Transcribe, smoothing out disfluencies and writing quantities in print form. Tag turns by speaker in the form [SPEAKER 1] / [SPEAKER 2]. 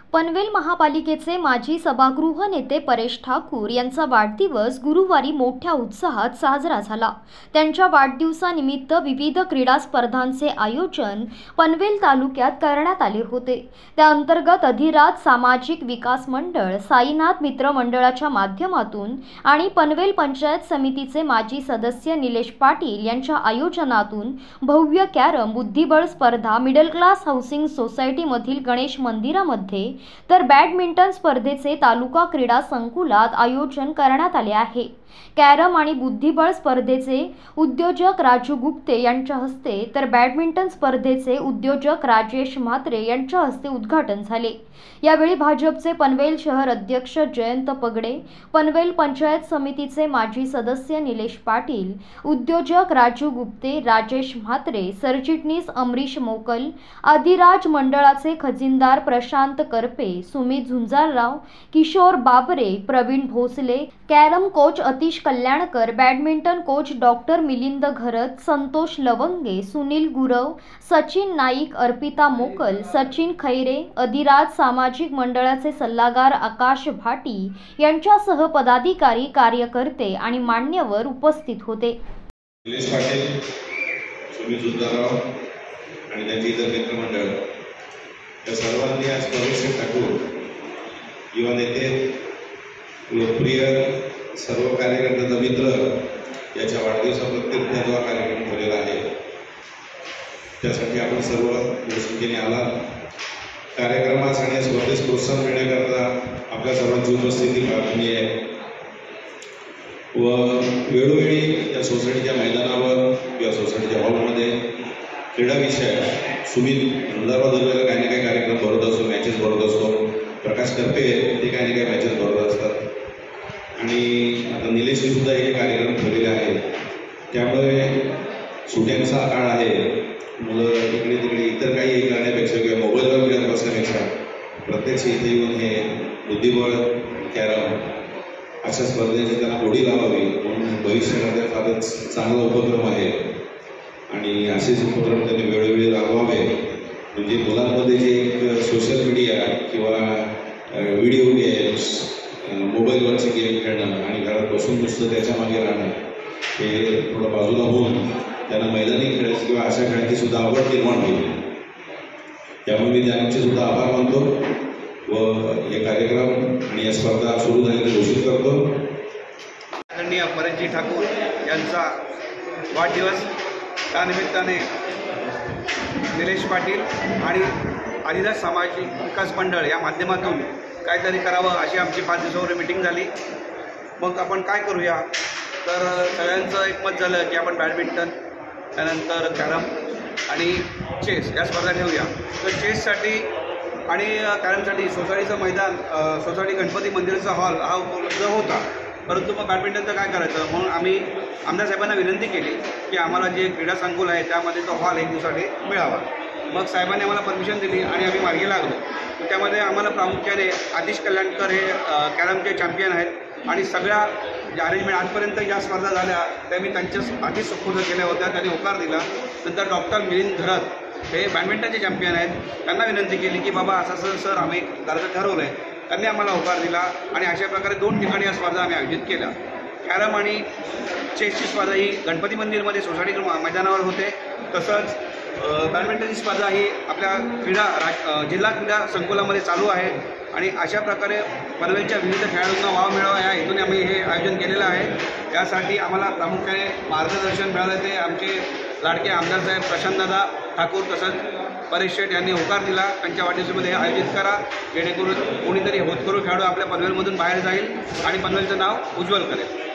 [SPEAKER 1] पनवेल महापालिकेचे माजी सभागृह नेते परेश ठाकूर यांचा वाढदिवस गुरुवारी मोठ्या उत्साहात साजरा झाला। त्यांच्या वाढदिवसानिमित्त विविध क्रीडा स्पर्धांचे आयोजन पनवेल तालुक्यात करण्यात आले होते। त्या अंतर्गत अधिराज सामाजिक विकास मंडळ, साईनाथ मित्र मंडळाच्या माध्यमातून आणि पनवेल पंचायत समितीचे माजी सदस्य निलेश पाटील यांच्या आयोजनातून भव्य कॅरम बुद्धिबळ स्पर्धा मिडल क्लास हाऊसिंग सोसायटी मधील गणेश मंदिरामध्ये तर बॅडमिंटन स्पर्धेचे तालुका क्रीडा संकुलात आयोजन करण्यात आले आहे। कॅरम आणि बुद्धिबळ स्पर्धेचे उद्योजक राजू गुप्ते यांच्या हस्ते तर बॅडमिंटन स्पर्धेचे उद्योजक राजेश म्हात्रे यांच्या हस्ते उद्घाटन झाले। यावेळी भाजपचे पनवेल शहर अध्यक्ष जयंत पगडे, पनवेल पंचायत समितीचे माजी सदस्य निलेश पाटील, उद्योजक राजू गुप्ते, राजेश म्हात्रे, सरचिटणीस अमरीश मोकल, अधिराज मंडळाचे खजिनदार Prashant Karpe, Sumit Jhunjarrao, Kishor Babare, Pravin Bhosale, carrom coach Atish Kalyankar, badminton coach doctor Milind Gharat, Santosh Lavange, Sunil Gurav, Sachin Naik, Arpita Mokal, Sachin Khaire, Adhiraj सामाजिक मंडळाचे सल्लागार आकाश भाटी यांच्यासह पदाधिकारी, कार्यकर्ते आणि मान्यवर उपस्थित होते।
[SPEAKER 2] निलेश पाटील, सुमित झुंजारराव आणि त्यांचे इतर मित्रमंडळ या सर्वांनी आज परेश ठाकूर युवा नेते, लोकप्रिय सर्व कार्यकर्त्यांचा मित्र याच्या वाढदिवसाप्रत्येक हा कार्यक्रम ठेवलेला आहे। त्यासाठी आपण सर्व संख्येने आला। कार्यक्रमास आणि स्पर्धेस प्रोत्साहन मिळण्याकरता आपल्या सर्वांची उपस्थिती कारणीय आहे व वेळोवेळी या सोसायटीच्या मैदानावर किंवा सोसायटीच्या हॉलमध्ये क्रीडा विषय सुमित झुंजारराव दरवेळेला काही ना काही कार्यक्रम भरवत असतो, मॅचेस भरवत असतो। प्रकाश करपे ते काही ना काही मॅचेस भरवत असतात आणि आता निलेशने सुद्धा हे कार्यक्रम ठेवलेले आहेत। त्यामुळे सुट्यांचा काळ आहे, मुलं इकडे तिकडे इतर काही करण्यापेक्षा किंवा मोबाईलवर मिळत बसण्यापेक्षा प्रत्यक्ष इथे येऊन हे बुद्धिबळ, कॅरम अशा स्पर्धेची त्यांना गोडी लावावी म्हणून भविष्यामध्ये फारच चांगला उपक्रम आहे आणि असेच उपक्रम त्यांनी वेळोवेळी राबवावे। म्हणजे मुलांमध्ये जे एक सोशल मीडिया किंवा व्हिडिओ गेम्स, मोबाईलवरचे गेम खेळणं आणि घरात बसून नुसतं त्याच्यामागे राहणं हे थोडं बाजूला होऊन त्यांना मैदानी खेळायची किंवा अशा खेळाची सुद्धा आवड निर्माण होईल। त्यामुळे मी त्यांचे सुद्धा आभार मानतो व हे कार्यक्रम आणि या स्पर्धा सुरू झाल्याचे घोषित करतो।
[SPEAKER 3] आदरणीय परेशजी ठाकूर यांचा वाढदिवस, त्यानिमित्ताने निलेश पाटील आणि अधिराज सामाजिक विकास मंडळ या माध्यमातून काहीतरी करावं अशी आमची 5 दिवसावर मीटिंग झाली। मग आपण काय करूया, तर सगळ्यांचं एकमत झालं की आपण बॅडमिंटन, त्यानंतर कॅरम आणि चेस या स्पर्धा ठेवूया। तर चेससाठी आणि कॅरमसाठी सोसायटीचं मैदान, सोसायटी गणपती मंदिराचा हॉल हा उपलब्ध होता, परंतु मग बॅडमिंटनचं काय करायचं म्हणून आम्ही आमदार साहेबांना विनंती केली की आम्हाला जे क्रीडा संकुल आहे त्यामध्ये तो हॉल 1 दिवसासाठी मिळावा। मग साहेबांनी आम्हाला परमिशन दिली आणि आम्ही मार्गी लागलो। त्यामध्ये आम्हाला प्रामुख्याने आतिश कल्याणकर हे कॅरमचे चॅम्पियन आहेत आणि सगळ्या अरेंजमेंट आजपर्यंत ज्या स्पर्धा झाल्या त्या मी त्यांच्या आधीच सुपूर्द केल्या होत्या, त्यांनी होकार दिला। नंतर डॉक्टर मिलिंद घरत हे बॅडमिंटनचे चॅम्पियन आहेत, त्यांना विनंती केली की बाबा असं सर आम्ही करायचं ठरवलं आहे, त्यांनी आम्हाला होकार दिला आणि अशा प्रकारे 2 ठिकाणी या स्पर्धा आम्ही आयोजित केल्या। कॅरम आणि चेसची स्पर्धा ही गणपती मंदिरमध्ये सोसायटी मैदानावर होते, तसंच बॅडमिंटनची स्पर्धा ही आपल्या जिल्हा क्रीडा संकुलामध्ये चालू आहे आणि अशा प्रकारे पनवेलच्या विविध खेळाडूंना वाव मिळावा या हेतूने आम्ही हे आयोजन केलेलं आहे। यासाठी आम्हाला प्रामुख्याने मार्गदर्शन मिळालं ते आमचे लाडके आमदार साहेब प्रशांतदादा ठाकूर तसंच परेश शेठ यांनी होकार दिला। त्यांच्या वाढदिवसामध्ये आयोजित करा जेणेकरून कोणीतरी होतकरू खेळाडू आपल्या पनवेलमधून बाहेर जाईल आणि पनवेलचं नाव उज्ज्वल करेल।